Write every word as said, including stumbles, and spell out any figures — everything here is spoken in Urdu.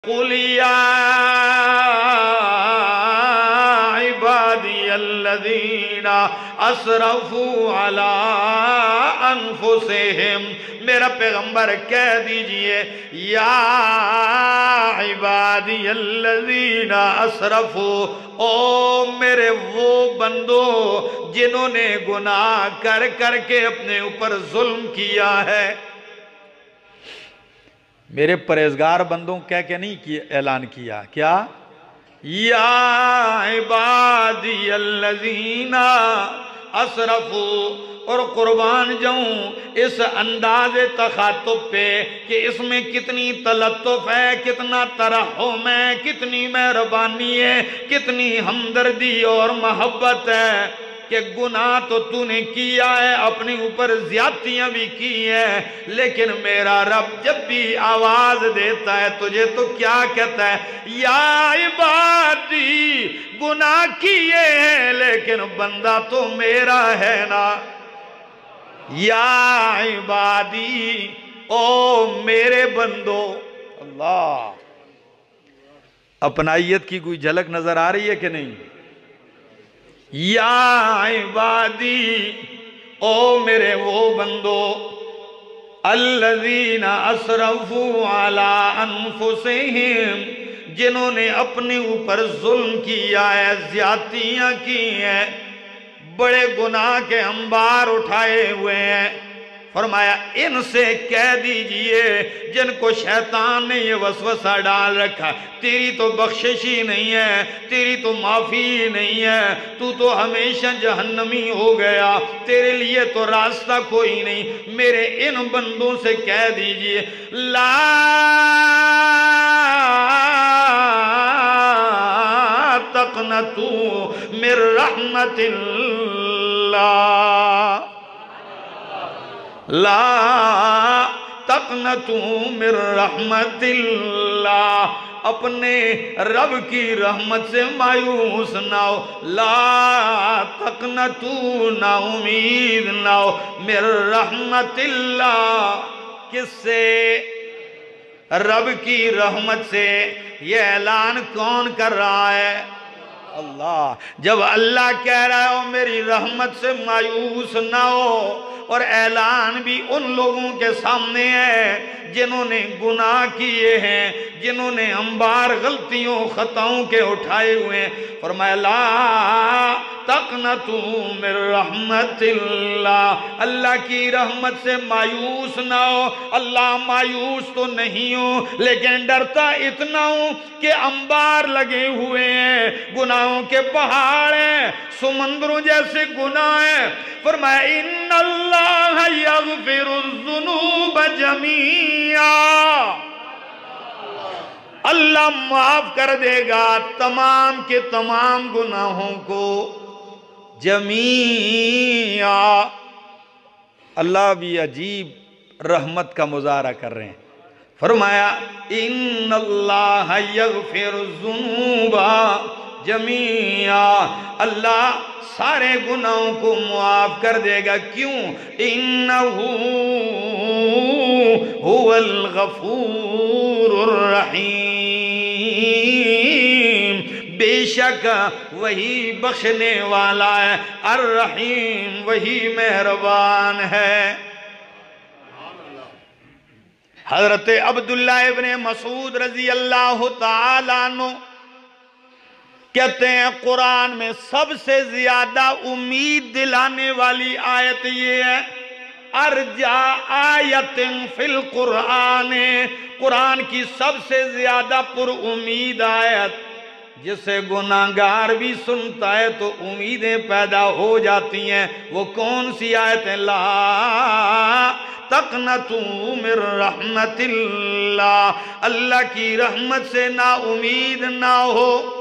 قُلْ يَا عِبَادِيَ الَّذِينَ أَسْرَفُوا عَلَىٰ أَنفُسِهِمْ، میرا پیغمبر کہہ دیجئے یا عبادی الذین اسرفوا، او میرے وہ بندو جنہوں نے گناہ کر کر کے اپنے اوپر ظلم کیا ہے۔ میرے پرہیزگار بندوں کہہ کے نہیں اعلان کیا، کیا؟ یا عبادی الذین اسرفوا، اور قربان جاؤں اس انداز تخاطب پہ کہ اس میں کتنی تلطف ہے، کتنا ترحم ہے، کتنی مہربانی ہے، کتنی ہمدردی اور محبت ہے کہ گناہ تو تو نے کیا ہے، اپنے اوپر زیادتیاں بھی کی ہیں، لیکن میرا رب جب بھی آواز دیتا ہے تجھے تو کیا کہتا ہے؟ یا عبادی، گناہ کیے ہیں لیکن بندہ تو میرا ہے نا۔ یا عبادی، او میرے بندو۔ اللہ، اپنائیت کی کوئی جھلک نظر آ رہی ہے کہ نہیں؟ یا عبادی، او میرے وہ بندو، الذین اسرفوا علی انفسہم، جنہوں نے اپنے اوپر ظلم کیا ہے، زیادتیاں کی ہیں، بڑے گناہ کے انبار اٹھائے ہوئے ہیں۔ فرمایا ان سے کہہ دیجئے جن کو شیطان نے یہ وسوسہ ڈال رکھا، تیری تو بخشش ہی نہیں ہے، تیری تو معافی ہی نہیں ہے، تو تو ہمیشہ جہنمی ہو گیا، تیرے لیے تو راستہ کوئی نہیں۔ میرے ان بندوں سے کہہ دیجئے لا تقنطوا من رحمت اللہ، لا تقنطوا من رحمت اللہ، اپنے رب کی رحمت سے مایوس نہ ہو، لا تقنطوا، نا امید نہ ہو، من رحمت اللہ، کس سے؟ رب کی رحمت سے۔ یہ اعلان کون کر رہا ہے؟ اللہ۔ جب اللہ کہہ رہا ہے میری رحمت سے مایوس نہ ہو، اور اعلان بھی ان لوگوں کے سامنے ہے جنہوں نے گناہ کیے ہیں، جنہوں نے انبار غلطیوں خطاؤں کے اٹھائے ہوئے ہیں، فرمایا لا تقنطوا من رحمت اللہ، اللہ کی رحمت سے مایوس نہ ہو۔ اللہ مایوس تو نہیں ہوں لیکن ڈرتا اتنا ہوں کہ انبار لگے ہوئے ہیں، گناہوں کے پہاڑ ہیں، سمندروں جیسے گناہ ہیں۔ فرمایا ان اللہ یغفر الذنوب جمیعا، اللہ معاف کر دے گا تمام کے تمام گناہوں کو جمیعا۔ اللہ بھی عجیب رحمت کا مظاہرہ کر رہے ہیں۔ فرمایا ان اللہ یغفر الذنوب جمیعا، اللہ سارے گناہوں کو معاف کر دے گا، کیوں؟ انہو هو الغفور الرحیم، بے شک وہی بخشنے والا ہے، الرحیم وہی مہربان ہے۔ حضرت عبداللہ ابن مسعود رضی اللہ تعالیٰ عنہ کہتے ہیں قرآن میں سب سے زیادہ امید دلانے والی آیت یہ ہے، ارجا آیت فی القرآن، قرآن کی سب سے زیادہ پر امید آیت جسے گناہگار بھی سنتا ہے تو امیدیں پیدا ہو جاتی ہیں، وہ کون سی آیت ہے؟ لا تقنطوا من رحمت اللہ، اللہ کی رحمت سے نا امید نہ ہو۔